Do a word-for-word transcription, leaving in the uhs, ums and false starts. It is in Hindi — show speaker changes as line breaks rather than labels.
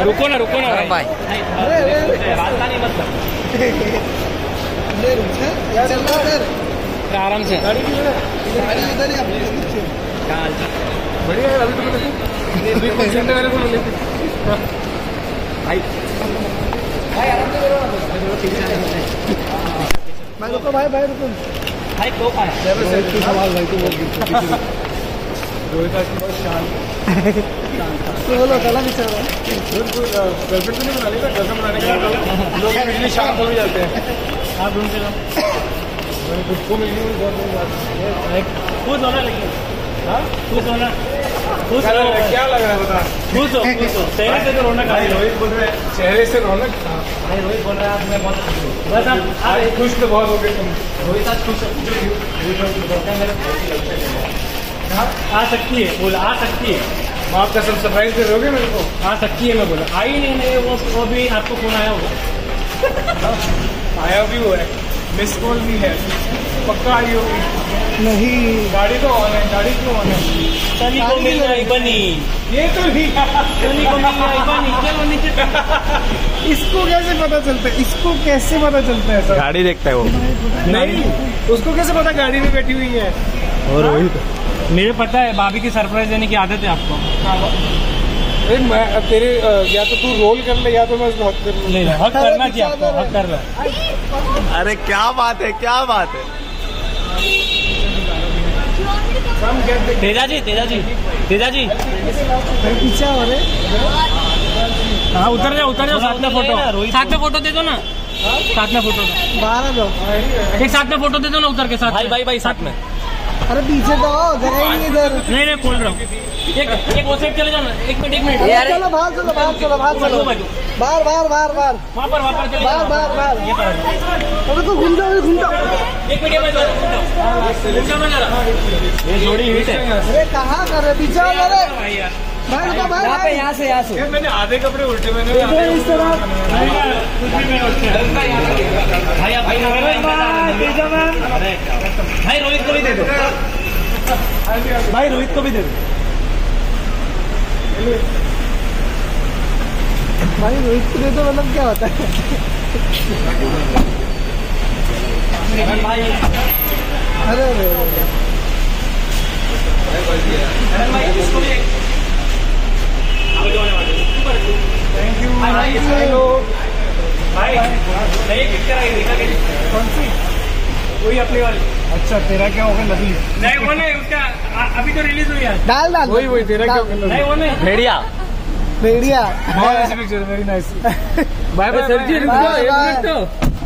रुको ना रुको ना भाई, राजधानी मत आराम से। बढ़िया है अभी तो भाई भाई आराम से करो भाई, रुको भाई भाई रुको भाई, क्यों पाया सवाल भाई तो बहुत रोहित आज बहुत शांत बोलो गला नहीं चल रहा। गर्लफ्रेंड तो नहीं बना लेगा, गर्लफ्रेंड बनाने के बाद लोग इतने शांत हो जाते हैं। आप ढूंढते जाओ खुद को मिलने में बहुत बड़ी बात है। खुश होना लेकिन हाँ खुश होना, खुश क्या लग रहा है बता? खुश हो, खुश हो, चेहरे से तो रौनक आई। रोहित बोल रहे चेहरे से रौनक, भाई रोहित बोल रहा है मैं बहुत खुश हूँ। बस आप खुश तो बहुत हो गए तुम। रोहित आज खुश आ सकती है, बोला आ सकती है, आप का सब सरप्राइज दे दोगे मेरे को? आ सकती है मैं बोला, आई नहीं नहीं वो वो भी आपको फोन आया होगा। आया भी हुआ है, मिस कॉल भी है, पक्का आई होगी। नहीं गाड़ी तो ऑन है, गाड़ी क्यों ऑन है? सनी को मिल गई बनी, ये तो नहीं सनी को मिल गई बनी, चलो नीचे। इसको कैसे पता चलता है, इसको कैसे पता चलता है सर? गाड़ी देखता है वो नहीं, उसको कैसे पता गाड़ी में बैठी हुई है? और रोहित मुझे पता है भाभी की सरप्राइज देने की आदत है आपको। अरे मैं तेरे या तो तू रोल कर ले या तो मैं उसको हक कर ले। हक करना चाहिए आपको, हक कर लो।
अरे क्या बात है, क्या बात है।
तेजा जी तेजा जी तेजा जी
पीछे हो रहे।
हाँ उतर जाओ उतर जाओ, साथ में फोटो, साथ में फोटो दे दो ना, साथ में फोटो
बाहर दो,
एक साथ में फोटो दे दो ना उतर के साथ। भाई भाई भाई साथ में।
अरे पीछे तो जगह ही नहीं इधर।
नहीं नहीं खोल रहा हूँ, एक एक वो साइड चले जाना, एक मिनट एक मिनट।
चलो बाहर चलो, बाहर चलो, बाहर चलो, बाहर बाहर बाहर बाहर
वहाँ पर वहाँ पर चले
बाहर बाहर बाहर।
ये पर
अरे तो घूम जाओ घूम जाओ,
एक मिनट में ये जोड़ी हिट है।
अरे कहाँ कर रहे, पीछे वाले रे भाई, रुको भाई,
यहाँ पे यहाँ से यहाँ से मैंने आधे कपड़े उल्टे मैंने
इस तरह।
भाई आप भाई रोहित को भी दे दो, भाई रोहित को भी दे दो।
भाई रोहित को दे दो मतलब क्या होता है? अरे अरे
थैंक यू भाई। नई पिक्चर आई देखा क्या? कौन सी? वही अपनी वाली। अच्छा तेरा क्या होगा नदी? नहीं वो नहीं, उसका अभी तो रिलीज हुई है।
डाल डाल
वही वही तेरा क्या होगा? नहीं वो नहीं, भेड़िया
भेड़िया।
बहुत अच्छी picture, very nice. Bye bye sir ji, रुक जाओ एक मिनट तो।